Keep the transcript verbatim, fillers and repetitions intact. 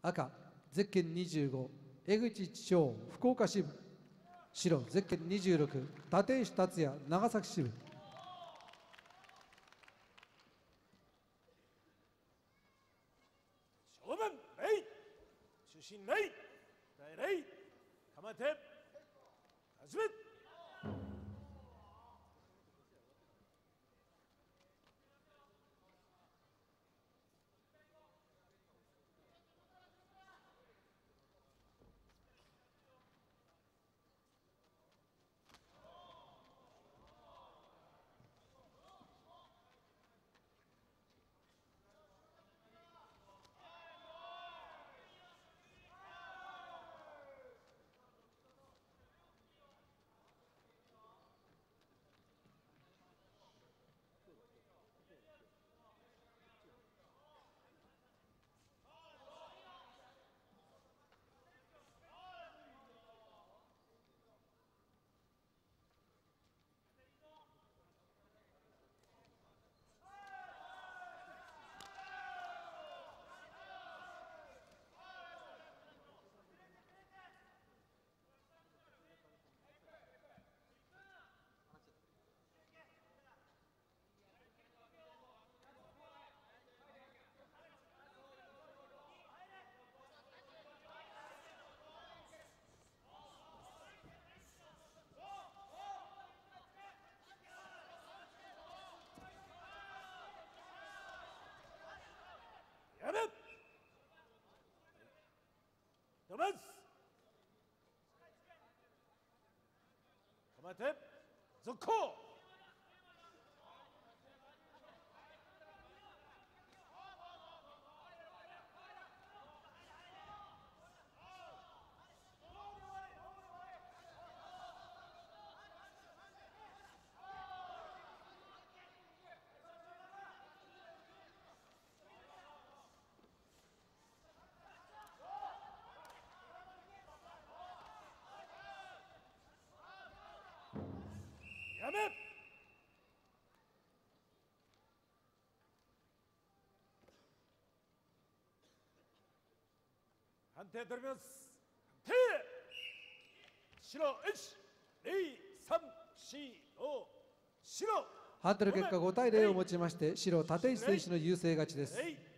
赤ゼッケンにじゅうご江口知章福岡支部、白ゼッケンにじゅうろく立石達也長崎支部。 正面礼、主審礼、大礼、構えて始め。やめ。止めず。構えて続行。やめ。判定取ります。判定。白いち、に、さん、よん、ご、白。 判定の結果ごたいゼロをもちまして白立石選手の優勢勝ちです。